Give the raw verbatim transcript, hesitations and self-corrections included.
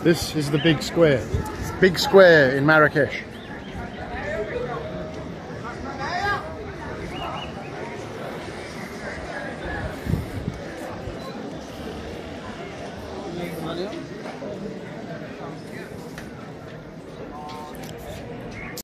This is the big square. Big square in Marrakesh.